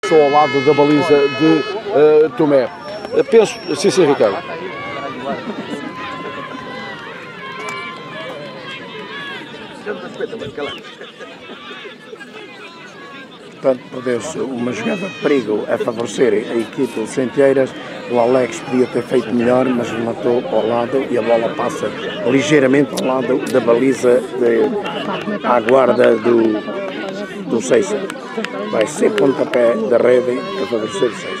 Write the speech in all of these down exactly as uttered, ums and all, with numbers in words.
Sou ao lado da baliza de uh, Tomé. Uh, penso, sim, sim, Ricardo. Portanto, perdeu-se uma jogada de perigo a favorecer a equipe de Centeiras. O Alex podia ter feito melhor, mas matou ao lado e a bola passa ligeiramente ao lado da baliza de, à guarda do, do Seiça. Vai ser pontapé da rede a favorecer o Seiça.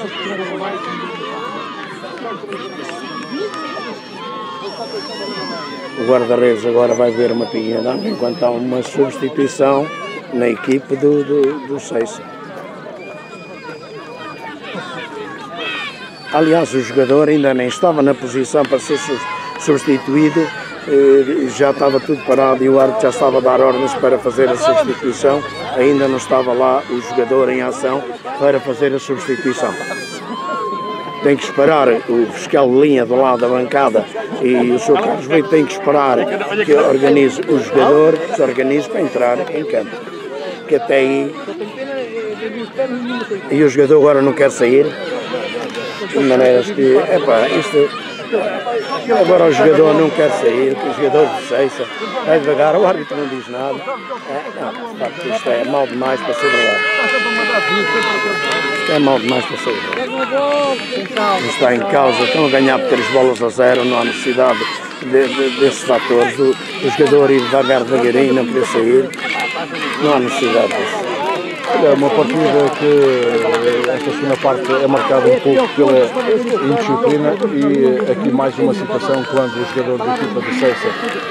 O guarda-redes agora vai ver uma pinha d'água enquanto há uma substituição na equipe do, do, do Seiça. Aliás, o jogador ainda nem estava na posição para ser substituído, já estava tudo parado e o árbitro já estava a dar ordens para fazer a substituição, ainda não estava lá o jogador em ação para fazer a substituição. Tem que esperar o fiscal de linha do lado da bancada e o senhor Carlos Brito tem que esperar que organize o jogador, que se organize para entrar em campo. Que até aí... E o jogador agora não quer sair, de maneiras que... Epá, isto... Agora o jogador não quer sair, o jogador de Seiça vai devagar, o árbitro não diz nada. É, não, de facto, isto é mal demais para ser verdade. Isto é mal demais para ser verdade. Não está em causa, estão a ganhar por três bolas a zero, não há necessidade de, de, desses fatores. O, o jogador ir devagar, devagarinho, não querer sair, não há necessidade disso. É uma partida que esta segunda parte é marcada um pouco pela indisciplina e aqui mais uma situação quando o jogador da equipa de Seiça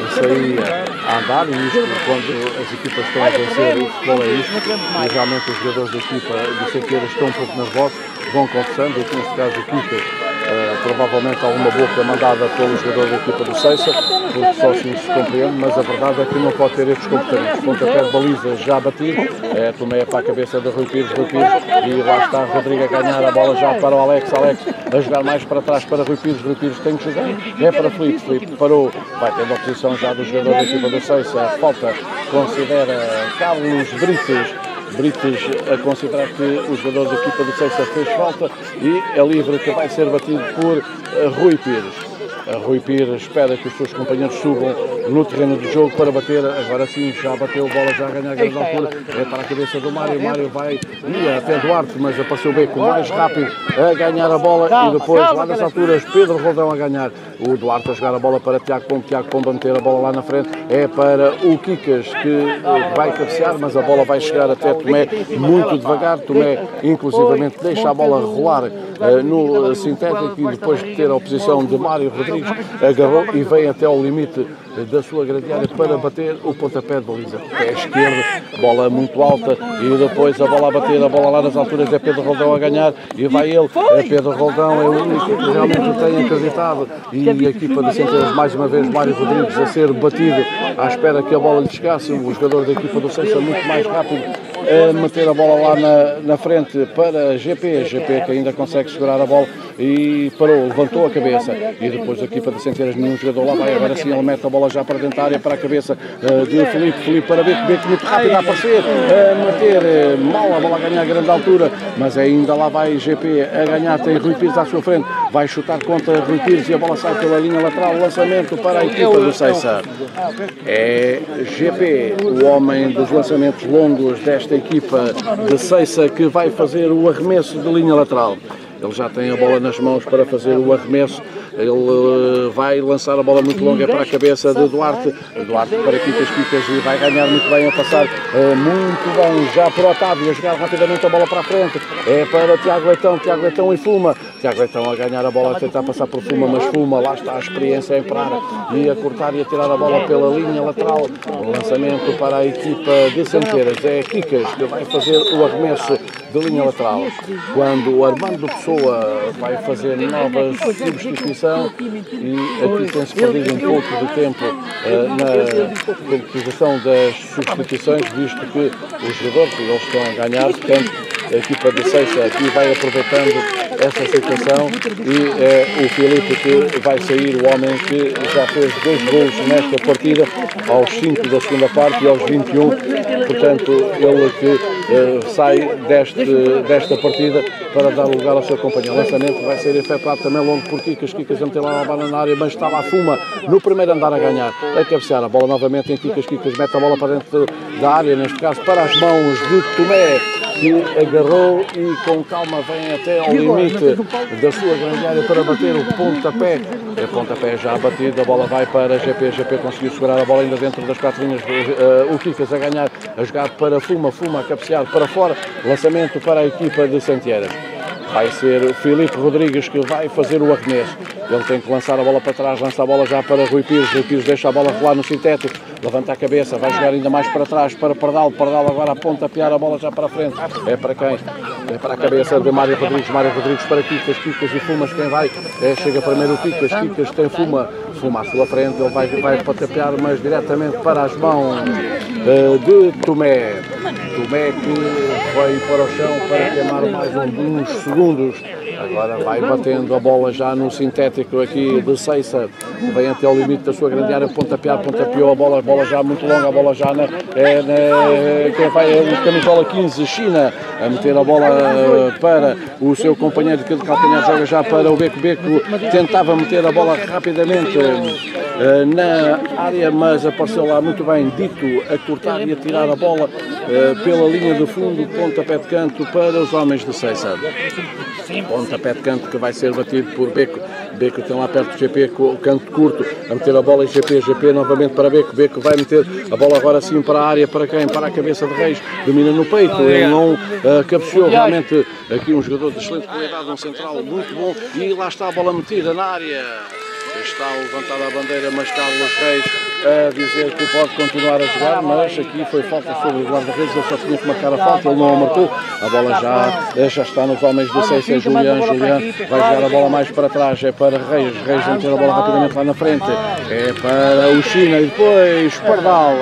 saía a andar, e isto quando as equipas estão a vencer, o futebol é isto, e realmente os jogadores da equipa de Centeiras estão um pouco nervosos, vão conversando, aqui neste caso o Kika, Uh, provavelmente alguma boca mandada pelo jogador da equipa do Seiça, porque só assim se compreende, mas a verdade é que não pode ter estes comportamentos. Pontapé de baliza já batido, é, Tomé para a cabeça de Rui Pires, Rui Pires, e lá está Rodrigo a ganhar a bola já para o Alex, Alex a jogar mais para trás para Rui Pires, Rui Pires tem que jogar, é para Filipe, Filipe parou, vai tendo a posição já do jogador da equipa do Seiça, a falta considera Carlos Brites, Brites a considerar que o jogador da equipa do Seiça fez falta e é livre que vai ser batido por Rui Pires. A Rui Pires espera que os seus companheiros subam no terreno de jogo para bater, agora sim já bateu a bola, já a ganhar a grande altura, é para a cabeça do Mário, Mário vai, ia até Duarte, mas apareceu bem com mais rápido a ganhar a bola e depois lá nas alturas Pedro Roldão a ganhar, o Duarte a jogar a bola para Tiago Pombo, Tiago Pombo a meter a bola lá na frente, é para o Kikas que vai cabecear, mas a bola vai chegar até Tomé muito devagar, Tomé inclusivamente deixa a bola rolar uh, no sintético e depois de ter a oposição de Mário Rodrigues, agarrou e vem até ao limite da sua grande área para bater o pontapé de baliza. Pé esquerdo, bola muito alta e depois a bola a bater, a bola lá nas alturas é Pedro Roldão a ganhar e vai ele. É Pedro Roldão, é o único que realmente tem acreditado e a equipa de Centeiras mais uma vez, Mário Rodrigues a ser batido à espera que a bola lhe chegasse, o jogador da equipa do Seiça muito mais rápido a meter a bola lá na, na frente para G P, G P que ainda consegue segurar a bola e parou, levantou a cabeça e depois a equipa de Centeiras, nenhum jogador lá vai, agora sim ele mete a bola já para dentro da área, para a cabeça uh, de Filipe, Filipe para Beco, Beco muito rápido a aparecer, a meter uh, mal a bola a ganhar a grande altura, mas ainda lá vai G P a ganhar, tem Rui Pires à sua frente, vai chutar contra Rui Pires e a bola sai pela linha lateral, lançamento para a equipa do Seiça. É G P, o homem dos lançamentos longos desta equipa de Seiça que vai fazer o arremesso de linha lateral. Ele já tem a bola nas mãos para fazer o arremesso. Ele uh, vai lançar a bola muito longa para a cabeça de Duarte. Duarte para Kikas, Kikas e vai ganhar muito bem a passar. Uh, muito bem, já para Otávio a jogar rapidamente a bola para a frente. É para Tiago Leitão, Tiago Leitão e Fuma. Tiago Leitão a ganhar a bola, a tentar passar por Fuma, mas Fuma, lá está a experiência a entrar e a cortar e a tirar a bola pela linha lateral. O lançamento para a equipa de Centeiras. É Kikas que vai fazer o arremesso de linha lateral. Quando o Armando Pessoa vai fazer novas substituições e aqui tem-se perdido um pouco de tempo uh, na concretização das substituições, visto que os jogadores eles estão a ganhar, portanto a equipa de Seiça aqui vai aproveitando essa situação e é o Filipe que vai sair, o homem que já fez dois gols nesta partida, aos cinco da segunda parte e aos vinte e um, portanto ele que eh, sai deste, desta partida para dar lugar ao seu companheiro. O lançamento vai ser efetuado também longo por Kikas, Kikas a meter lá a bola na área, mas está lá Fuma no primeiro andar a ganhar, a cabecear a bola novamente em Kikas, Kikas mete a bola para dentro da área, neste caso para as mãos de Tomé, que agarrou e com calma vem até ao limite da sua grande área para bater o pontapé. O pontapé já batido, a bola vai para G P, G P conseguiu segurar a bola ainda dentro das quatro linhas, uh, o Kikas a ganhar, a jogar para Fuma, Fuma a cabecear para fora, lançamento para a equipa de Santieras. Vai ser o Filipe Rodrigues que vai fazer o arremesso. Ele tem que lançar a bola para trás, lança a bola já para Rui Pires. Rui Pires deixa a bola rolar no sintético, levanta a cabeça, vai jogar ainda mais para trás para Pardal. Pardal agora aponta a piar a bola já para a frente. É para quem? É para a cabeça de Mário Rodrigues. Mário Rodrigues para Kikas, Kikas e Fumas. Quem vai? É, chega primeiro o Kikas. Kikas tem Fuma. Fuma à sua frente. Ele vai, vai pontapéar, mas diretamente para as mãos uh, de Tomé. Tomé que foi para o chão para queimar mais uns segundos. Agora vai batendo a bola já no sintético aqui de Seiça, vem até ao limite da sua grande área, pontapear, pontapeou a bola, a bola já muito longa, a bola já na, é, na quem vai é o camisola quinze, China, a meter a bola para o seu companheiro que de calcanhar joga já para o Beco, Beco tentava meter a bola rapidamente na área, mas apareceu lá muito bem Dito a cortar e a tirar a bola pela linha do fundo, pontapé de canto para os homens de Seiça. Pontapé de canto que vai ser batido por Beco. Beco tem lá perto do G P com o canto curto, a meter a bola em G P, G P novamente para Beco. Beco vai meter a bola agora sim para a área, para quem? Para a cabeça de Reis, domina no peito, ele não uh, cabeceou, realmente aqui um jogador de excelente qualidade, um central muito bom, e lá está a bola metida na área. Está levantada a bandeira, mas Carlos Reis a dizer que pode continuar a jogar, mas aqui foi falta sobre o guarda-redes, ele só tinha que marcar a falta, ele não a marcou, a bola já, já está nos homens do Seiça, Julián, Julián vai jogar a bola mais para trás, é para Reis, Reis vai meter a bola rapidamente lá na frente, é para o China e depois Pardal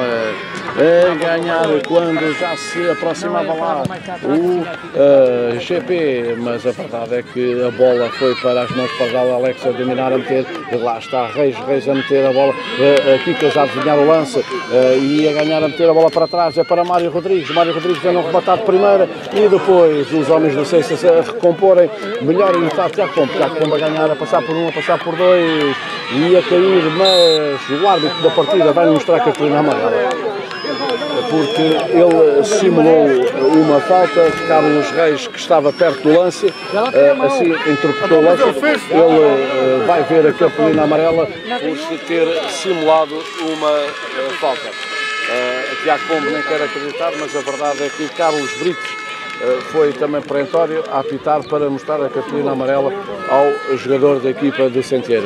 a ganhar quando já se aproximava lá o uh, G P, mas a verdade é que a bola foi para as mãos de Pardal, Alex a dominar, a meter, lá está Reis, Reis a meter a bola, uh, aqui que já desenhar o lance uh, e a ganhar, a meter a bola para trás, é para Mário Rodrigues, Mário Rodrigues a não rematar de primeira e depois os homens do Seiça a recomporem melhor e está Tiago Pombo, Tiago Pombo a ganhar, a passar por um, a passar por dois e a cair, mas o árbitro da partida vai mostrar que a cartolina amarela, porque ele simulou uma falta de Carlos Reis que estava perto do lance, assim interpretou o lance, ele vai ver a cartolina amarela por se ter simulado uma falta. Tiago Pombo nem quer acreditar, mas a verdade é que Carlos Brites foi também perentório a apitar para mostrar a cartolina amarela ao jogador da equipa de Santieras.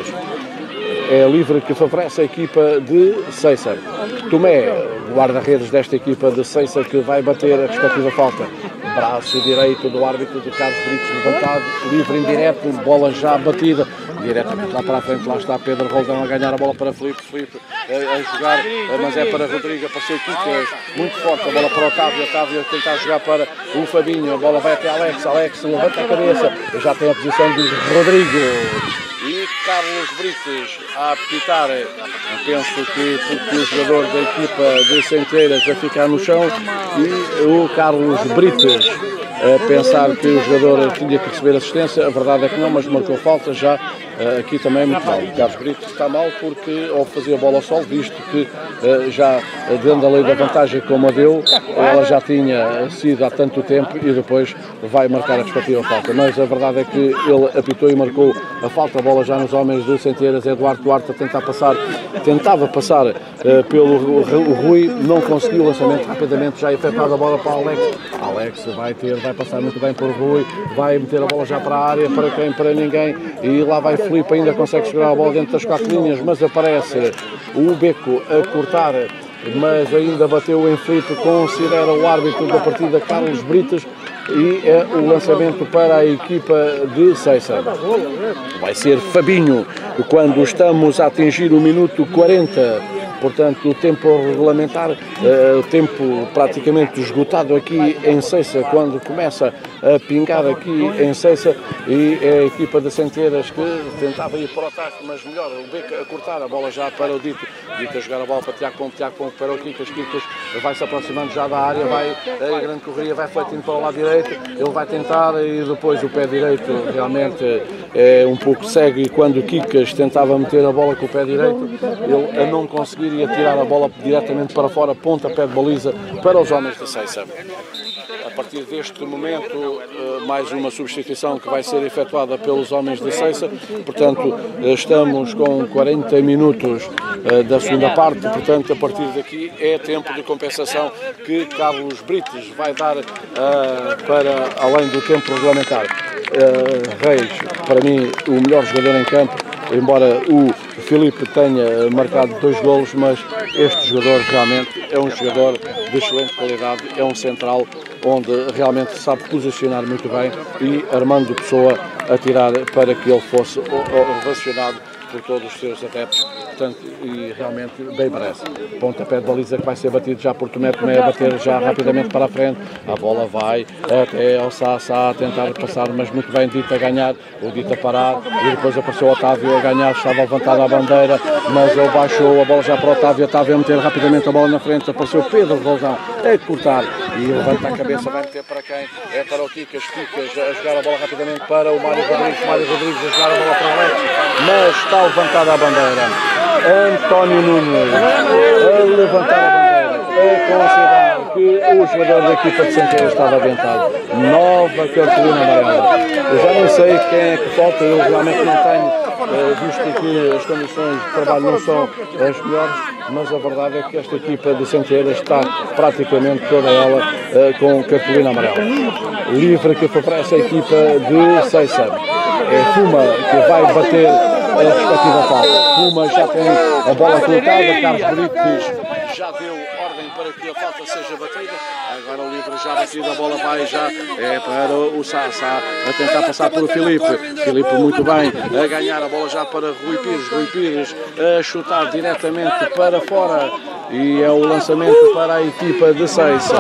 É livre que favorece a equipa de Seiça. Tomé, guarda-redes desta equipa de Seiça, que vai bater a respectiva falta. Braço direito do árbitro de Carlos Brites levantado, livre indireto, bola já batida. Diretamente lá para a frente, lá está Pedro Roldão a ganhar a bola para Filipe, Filipe a, a jogar, mas é para Rodrigo, apareceu Kikas, muito forte, a bola para Otávio, Otávio a tentar jogar para o Fabinho, a bola vai até Alex, Alex levanta a cabeça, já tem a posição de Rodrigo. E Carlos Brites a apitar, penso que porque o jogador da equipa de Santeiras a ficar no chão e o Carlos Brites a pensar que o jogador tinha que receber assistência, a verdade é que não, mas marcou falta já. Aqui também é muito mal. O Carlos Brito está mal porque ao fazer a bola ao sol, visto que já dentro da lei da vantagem como a deu, ela já tinha sido há tanto tempo e depois vai marcar a respectiva falta. Mas a verdade é que ele apitou e marcou a falta, a bola já nos homens de Santeiras, Eduardo Duarte a tentar passar, tentava passar uh, pelo o Rui, não conseguiu o lançamento, rapidamente já efetuado a bola para o Alex. Alex vai ter, vai passar muito bem por Rui, vai meter a bola já para a área, para quem? Para ninguém, e lá vai Filipe, ainda consegue segurar a bola dentro das quatro linhas, mas aparece o Beco a cortar, mas ainda bateu em Filipe, considera o árbitro da partida Carlos Brites, e é o lançamento para a equipa de Seiça. Vai ser Fabinho, quando estamos a atingir o minuto quarenta portanto o tempo regulamentar, uh, o tempo praticamente esgotado aqui em Ceiça, quando começa a pingar aqui em Ceiça, e é a equipa de Centeiras que tentava ir para o ataque, mas melhor, o Beco a cortar a bola já para o Dito, Dito a jogar a bola para Tiago Pombo, Tiago Pombo para o Kikas, Kikas vai-se aproximando já da área, vai a grande correria, vai fletindo para o lado direito, ele vai tentar e depois o pé direito realmente é um pouco cego, e quando o Kikas tentava meter a bola com o pé direito, ele a não conseguir ia tirar a bola diretamente para fora, pontapé de baliza para os homens de Ceiça. A partir deste momento, mais uma substituição que vai ser efetuada pelos homens de Ceiça, portanto estamos com quarenta minutos da segunda parte, portanto a partir daqui é tempo de compensação que Carlos Brites vai dar uh, para além do tempo regulamentar. Uh, Reis, para mim, o melhor jogador em campo, embora o Filipe tenha marcado dois golos, mas este jogador realmente é um jogador de excelente qualidade, é um central onde realmente sabe posicionar muito bem, e Armando Pessoa a tirar para que ele fosse ovacionado por todos os seus adeptos, portanto, e realmente bem merece. Pontapé de baliza que vai ser batido já por Tomé, Tomé a bater já rapidamente para a frente, a bola vai até ao Sá, Sá a tentar passar, mas muito bem, Dito a ganhar, o Dito a parar, e depois apareceu o Otávio a ganhar, estava levantada a bandeira, mas ele baixou a bola já para o Otávio, Otávio a meter rapidamente a bola na frente, apareceu Pedro Roldão a cortar, e levanta a cabeça, vai meter para quem? É para o Kikas, Kikas a jogar a bola rapidamente para o Mário Rodrigues, Mário Rodrigues a jogar a bola para o Leite, mas está levantada a bandeira. António Nunes a levantar a bandeira, a considerar que o jogador da equipa de Centeiras estava adiantado. Nova cartolina amarela. Eu já não sei quem é que falta, eu realmente não tenho, visto que as condições de trabalho não são as melhores, mas a verdade é que esta equipa de Centeiras está praticamente toda ela com cartolina amarela. Livre que favorece a equipa de Ceiça. É Fuma que vai bater a respectiva falta. Fuma já tem a bola colocada, Carlos Brites já deu ordem para que a falta seja batida. Agora o livre já batido, a bola vai já é para o Sá, Sá a tentar passar por o Filipe. Filipe muito bem a ganhar a bola já para Rui Pires. Rui Pires a chutar diretamente para fora, e é o lançamento para a equipa de Ceiça.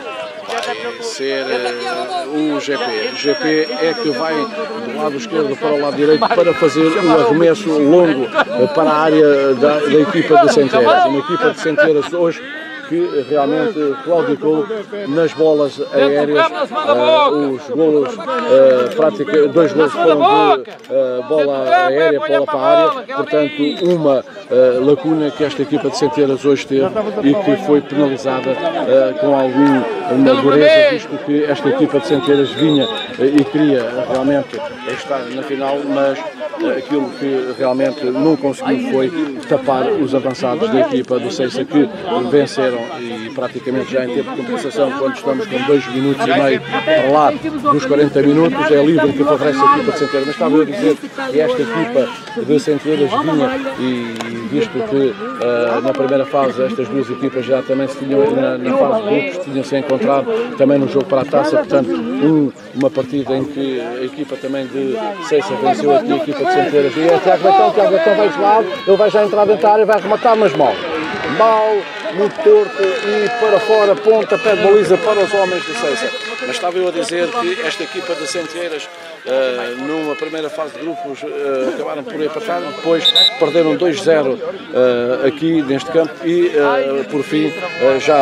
Ser uh, o G P. O G P é que vai do lado esquerdo para o lado direito para fazer o arremesso longo uh, para a área da, da equipa de Centeiras. Uma equipa de Centeiras hoje que realmente claudicou nas bolas aéreas. Uh, os golos, uh, prática, dois golos foram de uh, bola aérea, bola para a área, portanto uma uh, lacuna que esta equipa de Centeiras hoje teve e que foi penalizada uh, com alguma dureza, visto que esta equipa de Centeiras vinha uh, e queria realmente estar na final, mas uh, aquilo que realmente não conseguiu foi tapar os avançados da equipa do Ceiça, que venceram, e praticamente já em tempo de compensação, quando estamos com dois minutos e meio para lá dos quarenta minutos, é livre que favorece a equipa de Centeiras. Mas estava eu a dizer que esta equipa de Centeiras vinha, e visto que uh, na primeira fase estas duas equipas já também se tinham, na, na fase de grupos, tinham-se encontrado também no jogo para a taça, portanto um, uma partida em que a equipa também de Ceiça venceu aqui a equipa de Centeiras, e é Tiago Leitão, Tiago Leitão vai isolado, ele vai já entrar dentro da área, vai rematar, mas mal. Mal, muito torto, e para fora, ponta, pé de baliza para os homens de Ceiça. Mas estava eu a dizer que esta equipa de Centeiras, uh, numa primeira fase de grupos, uh, acabaram por empatar, depois perderam dois zero uh, aqui neste campo, e uh, por fim, uh, já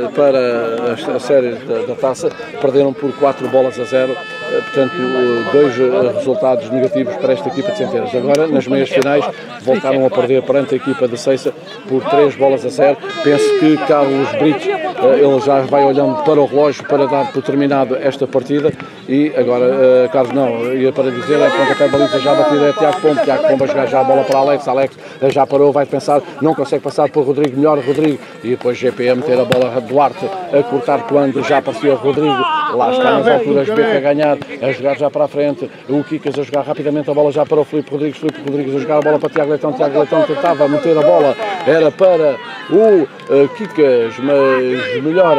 para a, a série da, da taça, perderam por quatro bolas a zero. Portanto, dois resultados negativos para esta equipa de Centeiras. Agora, nas meias finais, voltaram a perder perante a equipa de Ceiça por três bolas a zero. Penso que Carlos Brites, ele já vai olhando para o relógio para dar por terminado esta partida, e agora, Carlos, não, ia para dizer, é pontapé de baliza já batida, é Tiago Pombo, Tiago Pombo a jogar já a bola para Alex, Alex já parou, vai pensar, não consegue passar por Rodrigo, melhor Rodrigo, e depois G P a meter a bola a Duarte a cortar quando já apareceu Rodrigo, lá está nas alturas, Beco a ganhar, a jogar já para a frente, o Kikas a jogar rapidamente a bola já para o Filipe Rodrigues, Filipe Rodrigues a jogar a bola para Tiago Leitão, Tiago Leitão tentava meter a bola, era para o uh, Kikas, mas melhor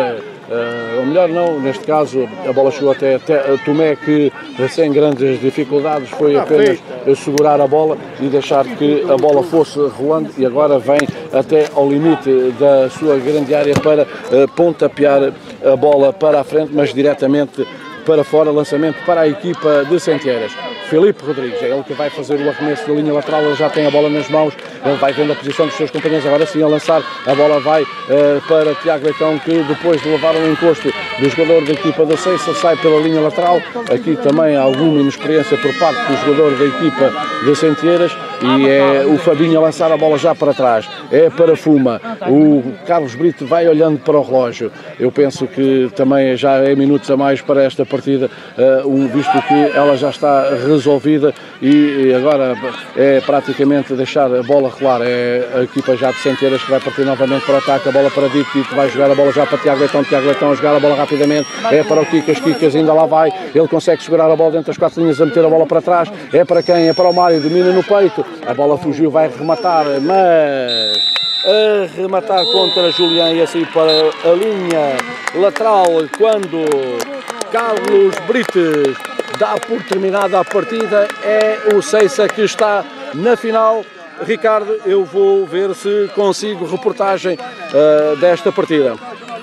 uh, ou melhor não, neste caso a bola chegou até, até a Tomé, que sem grandes dificuldades foi apenas segurar a bola e deixar que a bola fosse rolando, e agora vem até ao limite da sua grande área para uh, pontapear a bola para a frente, mas diretamente para fora, lançamento para a equipa de Sentieiras. Filipe Rodrigues, é ele que vai fazer o arremesso da linha lateral, ele já tem a bola nas mãos, ele vai vendo a posição dos seus companheiros, agora sim a lançar, a bola vai uh, para Tiago Leitão, que depois de levar um encosto do jogador da equipa da Seiça, sai pela linha lateral. Aqui também há alguma inexperiência por parte do jogador da equipa de Sentieiras, e é o Fabinho a lançar a bola já para trás, é para Fuma, o Carlos Brito vai olhando para o relógio. Eu penso que também já é minutos a mais para esta partida, uh, visto que ela já está resolvida, e agora é praticamente deixar a bola rolar. É a equipa já de Sentieiras que vai partir novamente para o ataque, a bola para Dito, Dito vai jogar a bola já para Tiago Leitão, Tiago Leitão a jogar a bola rapidamente, é para o Kikas, Kikas ainda lá vai, ele consegue segurar a bola dentro das quatro linhas, a meter a bola para trás, é para quem? É para o Mário, domina no peito, a bola fugiu, vai rematar, mas a rematar contra Julián e assim para a linha lateral, quando Carlos Brites dá por terminada a partida. É o Seiça que está na final. Ricardo, eu vou ver se consigo reportagem uh, desta partida.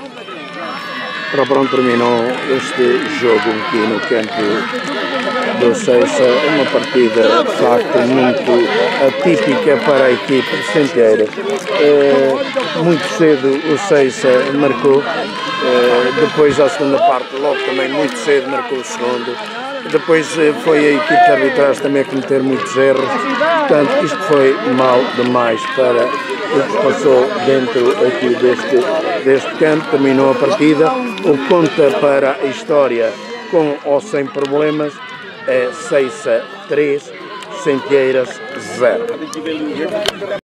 Para pronto, terminou este jogo aqui no campo do Seiça, uma partida de facto muito atípica para a equipe de Sentieiras. É, muito cedo o Seiça marcou, é, depois à segunda parte, logo também muito cedo marcou o segundo. Depois foi a equipe de arbitragem também a cometer muitos erros, portanto isto foi mal demais para o que se passou dentro aqui deste, deste campo. Terminou a partida, o conta para a história com ou sem problemas é Seiça três, Sentieiras zero.